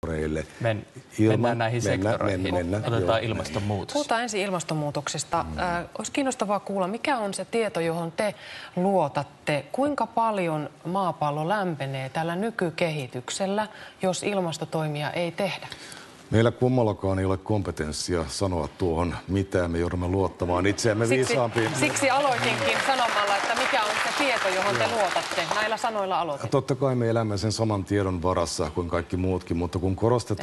Mennään näihin sektoreihin. Otetaan ilmastonmuutos. Puhutaan ensin ilmastonmuutoksesta. Olisi kiinnostavaa kuulla, mikä on se tieto, johon te luotatte. Kuinka paljon maapallo lämpenee tällä nykykehityksellä, jos ilmastotoimia ei tehdä? Meillä kummallakaan ei ole kompetenssia sanoa tuohon mitään. Me joudumme luottamaan itseämme viisaampiin. Siksi aloitinkin sanomalla, että mikä on se tieto, johon te luotatte. Näillä sanoilla aloitin. Totta kai me elämme sen saman tiedon varassa kuin kaikki muutkin, mutta kun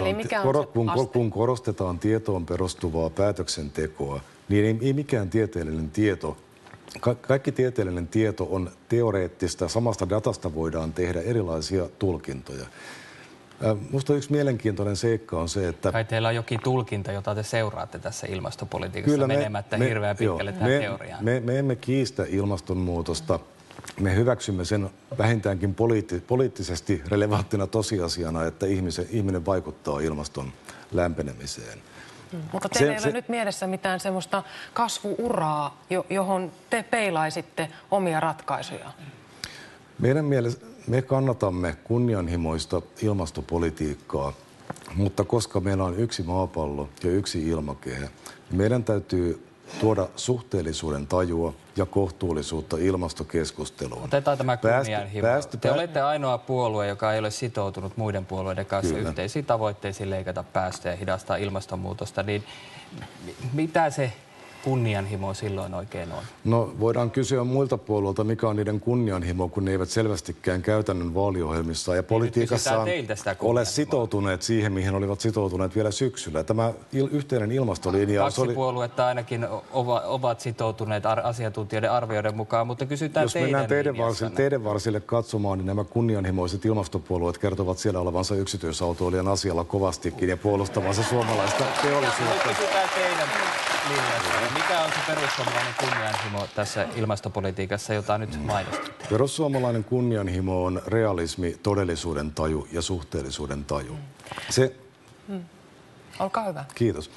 korostetaan tietoon perustuvaa päätöksentekoa, niin ei mikään tieteellinen tieto. Kaikki tieteellinen tieto on teoreettista. Samasta datasta voidaan tehdä erilaisia tulkintoja. Minusta yksi mielenkiintoinen seikka on se, että... Kai teillä on jokin tulkinta, jota te seuraatte tässä ilmastopolitiikassa menemättä hirveän pitkälle tähän teoriaan. Me emme kiistä ilmastonmuutosta. Me hyväksymme sen vähintäänkin poliittisesti relevanttina tosiasiana, että ihminen vaikuttaa ilmaston lämpenemiseen. Mutta teillä ei ole nyt mielessä mitään semmoista kasvu-uraa, johon te peilaisitte omia ratkaisuja. Meidän mielestä me kannatamme kunnianhimoista ilmastopolitiikkaa, mutta koska meillä on yksi maapallo ja yksi ilmakehä, niin meidän täytyy tuoda suhteellisuuden tajua ja kohtuullisuutta ilmastokeskusteluun. Otetaan tämä kunnianhimo. Te olette ainoa puolue, joka ei ole sitoutunut muiden puolueiden kanssa yhteisiin tavoitteisiin leikata päästöjä ja hidastaa ilmastonmuutosta. Niin mitä se kunnianhimo silloin oikein on? No, voidaan kysyä muilta puolueilta, mikä on niiden kunnianhimo, kun ne eivät selvästikään käytännön vaaliohjelmissa ja politiikassaan ole sitoutuneet siihen, mihin olivat sitoutuneet vielä syksyllä. Tämä yhteinen ilmastolinja... Kaksi puoluetta ainakin ovat sitoutuneet asiantuntijoiden arvioiden mukaan, mutta kysytään jos mennään teidän varsille katsomaan, niin nämä kunnianhimoiset ilmastopuolueet kertovat siellä olevansa yksityisautoilijan asialla kovastikin ja puolustavansa suomalaista teollisuutta. Kysytään teidän linjasta. Mikä on se perussuomalainen kunnianhimo tässä ilmastopolitiikassa, jota nyt mainostitte? Perussuomalainen kunnianhimo on realismi, todellisuuden taju ja suhteellisuuden taju. Olkaa hyvä. Kiitos.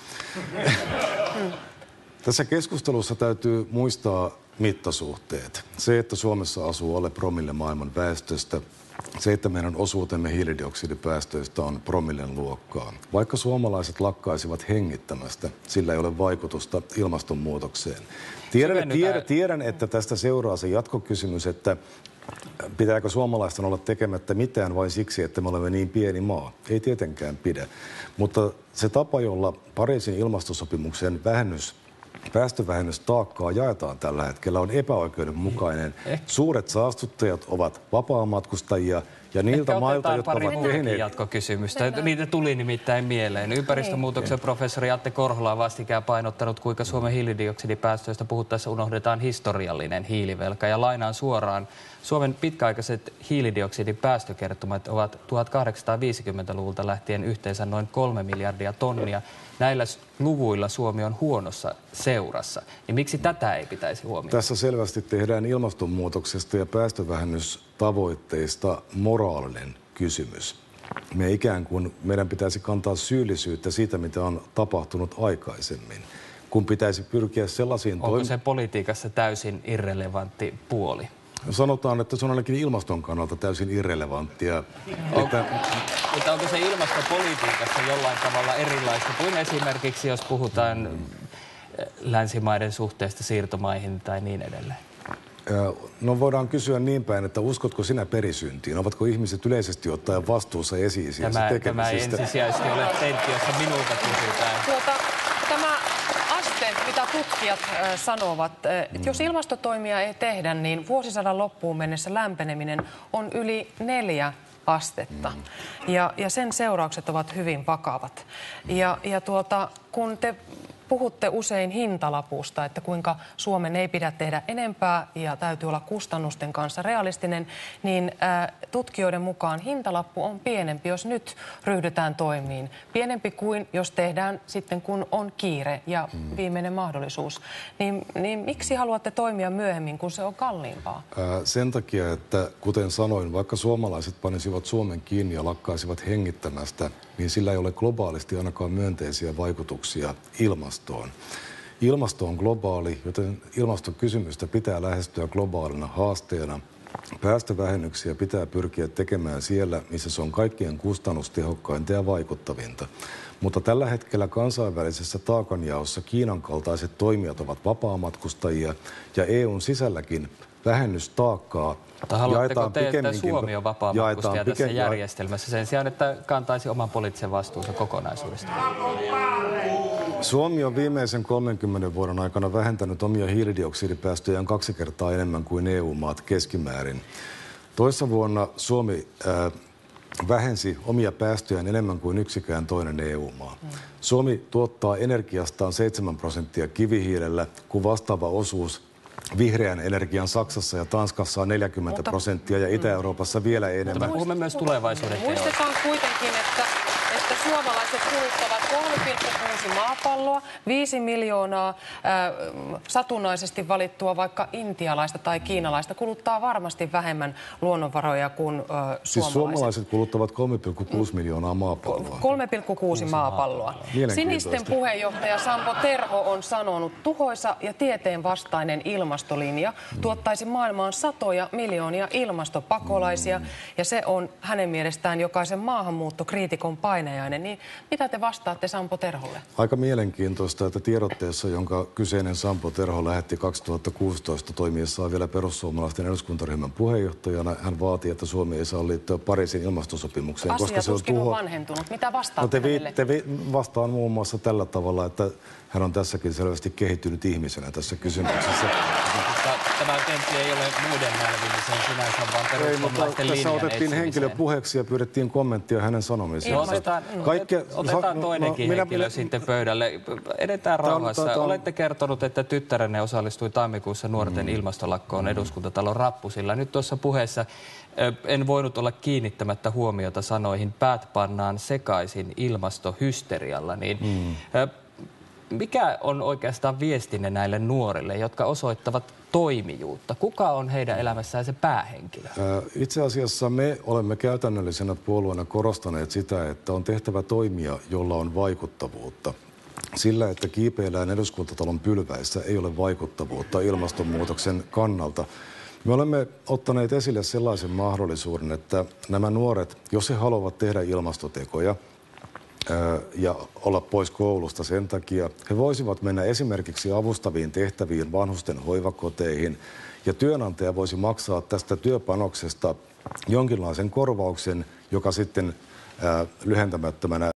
Tässä keskustelussa täytyy muistaa mittasuhteet. Se, että Suomessa asuu alle promille maailman väestöstä. Se, että meidän osuutemme hiilidioksidipäästöistä on promillen luokkaa. Vaikka suomalaiset lakkaisivat hengittämästä, sillä ei ole vaikutusta ilmastonmuutokseen. Tiedän, että tästä seuraa se jatkokysymys, että pitääkö suomalaisten olla tekemättä mitään vain siksi, että me olemme niin pieni maa. Ei tietenkään pidä. Mutta se tapa, jolla Pariisin ilmastosopimuksen päästövähennystaakkaa jaetaan tällä hetkellä, on epäoikeudenmukainen. Suuret saastuttajat ovat vapaamatkustajia ja niiltä mailta, jotka ovat tehneet... jatkokysymystä. Niitä tuli nimittäin mieleen. Ympäristömuutoksen professori Atte Korhola on vastikään painottanut, kuinka Suomen hiilidioksidipäästöistä puhuttaessa unohdetaan historiallinen hiilivelka. Ja lainaan suoraan. Suomen pitkäaikaiset hiilidioksidipäästökertomat ovat 1850-luvulta lähtien yhteensä noin 3 miljardia tonnia. Näillä luvuilla Suomi on huonossa seurassa. Niin miksi tätä ei pitäisi huomioida? Tässä selvästi tehdään ilmastonmuutoksesta ja päästövähennystavoitteista moraalinen kysymys. Meidän pitäisi kantaa syyllisyyttä siitä, mitä on tapahtunut aikaisemmin, kun pitäisi pyrkiä sellaisiin... Onko se politiikassa täysin irrelevantti puoli? Sanotaan, että se on ainakin ilmaston kannalta täysin irrelevanttia. Mutta onko se ilmastopolitiikassa jollain tavalla erilaista kuin esimerkiksi, jos puhutaan länsimaiden suhteesta siirtomaihin tai niin edelleen? No voidaan kysyä niin päin, että uskotko sinä perisyntiin? Ovatko ihmiset yleisesti ottaen vastuussa esi-isiensä tekemisistä? Tämä ei ensisijaisesti ole tentti, jossa minulta kysytään. Tämä aste, mitä tutkijat sanovat, että jos ilmastotoimia ei tehdä, niin vuosisadan loppuun mennessä lämpeneminen on yli 4 astetta. Ja sen seuraukset ovat hyvin vakavat. Kun te puhutte usein hintalapusta, että kuinka Suomen ei pidä tehdä enempää ja täytyy olla kustannusten kanssa realistinen, niin tutkijoiden mukaan hintalappu on pienempi, jos nyt ryhdytään toimiin. Pienempi kuin jos tehdään sitten, kun on kiire ja viimeinen mahdollisuus. Niin miksi haluatte toimia myöhemmin, kun se on kalliimpaa? Sen takia, että kuten sanoin, vaikka suomalaiset panisivat Suomen kiinni ja lakkaisivat hengittämästä, niin sillä ei ole globaalisti ainakaan myönteisiä vaikutuksia ilmastoon. Ilmasto on globaali, joten ilmastokysymystä pitää lähestyä globaalina haasteena. Päästövähennyksiä pitää pyrkiä tekemään siellä, missä se on kaikkien kustannustehokkainta ja vaikuttavinta. Mutta tällä hetkellä kansainvälisessä taakanjaossa Kiinan kaltaiset toimijat ovat vapaamatkustajia ja EUn sisälläkin vähennystaakkaa haluatteko te, että Suomi on vapaamatkustaja tässä järjestelmässä sen sijaan, että kantaisi oman poliittisen vastuunsa kokonaisuudesta? Suomi on viimeisen 30 vuoden aikana vähentänyt omia hiilidioksidipäästöjään 2 kertaa enemmän kuin EU-maat keskimäärin. Toissa vuonna Suomi vähensi omia päästöjään enemmän kuin yksikään toinen EU-maa. Suomi tuottaa energiastaan 7% kivihiilellä, kun vastaava osuus vihreän energian Saksassa ja Tanskassa on 40% ja Itä-Euroopassa vielä enemmän. Me puhumme myös tulevaisuuden teoista. Muistetaan kuitenkin, että suomalaiset kuluttavat 3,6 maapalloa, 5 miljoonaa satunnaisesti valittua vaikka intialaista tai kiinalaista kuluttaa varmasti vähemmän luonnonvaroja kuin suomalaiset. Siis suomalaiset kuluttavat 3,6 miljoonaa maapalloa. 3,6 maapalloa. Sinisten puheenjohtaja Sampo Terho on sanonut, tuhoisa ja tieteen vastainen ilmastolinja tuottaisi maailmaan satoja miljoonia ilmastopakolaisia ja se on hänen mielestään jokaisen maahanmuuttokriitikon painajainen. Niin mitä te vastaatte Sampo Terholle? Aika mielenkiintoista, että tiedotteessa, jonka kyseinen Sampo Terho lähetti 2016 toimiessaan vielä perussuomalaisten eduskuntaryhmän puheenjohtajana, hän vaati, että Suomi ei saa liittyä Pariisin ilmastosopimukseen, koska se on vanhentunut. Mitä vastaatte hänelle? Vastaan muun muassa tällä tavalla, että hän on tässäkin selvästi kehittynyt ihmisenä tässä kysymyksessä. Tämä tentti ei ole muiden nälvimiseen sinänsä, vaan perussuomalaisten linjan tässä otettiin henkilö puheeksi ja pyydettiin kommenttia hänen sanomisiinsa. Otetaan toinenkin henkilö sitten pöydälle. Edetään rauhassa. Olette kertonut, että tyttärenne osallistui tammikuussa nuorten ilmastolakkoon Eduskuntatalon rappusilla. Nyt tuossa puheessa en voinut olla kiinnittämättä huomiota sanoihin päät pannaan sekaisin ilmastohysterialla. Mikä on oikeastaan viestinne näille nuorille, jotka osoittavat toimijuutta? Kuka on heidän elämässään se päähenkilö? Itse asiassa me olemme käytännöllisenä puolueena korostaneet sitä, että on tehtävä toimia, jolla on vaikuttavuutta. Sillä, että kiipeillään Eduskuntatalon pylväissä, ei ole vaikuttavuutta ilmastonmuutoksen kannalta. Me olemme ottaneet esille sellaisen mahdollisuuden, että nämä nuoret, jos he haluavat tehdä ilmastotekoja, ja olla pois koulusta sen takia, he voisivat mennä esimerkiksi avustaviin tehtäviin vanhusten hoivakoteihin ja työnantaja voisi maksaa tästä työpanoksesta jonkinlaisen korvauksen, joka sitten lyhentämättömänä